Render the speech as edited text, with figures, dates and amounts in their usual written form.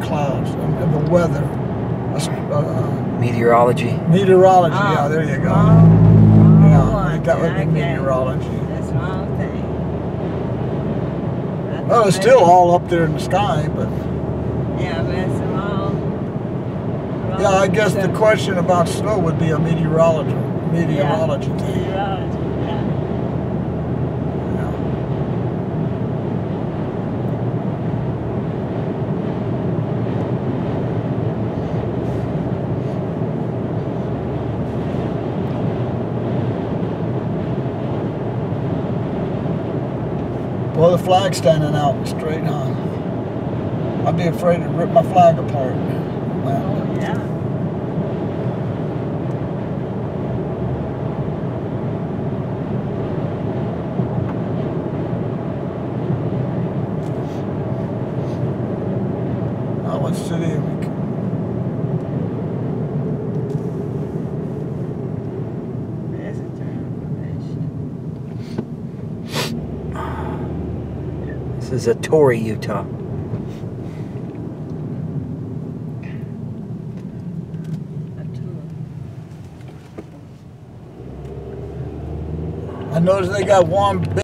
clouds and the weather. Meteorology. Meteorology, yeah, there you go. Yeah, that would be meteorology. That's the wrong thing. Well, it's still all up there in the sky, but... Yeah, but it's wrong. Yeah, I guess the question about snow would be a meteorology thing. Meteorology, yeah. Yeah. Well, the flag's standing out straight, huh? I'd be afraid to rip my flag apart. Oh, yeah. What city are we? This is a Torrey, Utah. I noticed they got one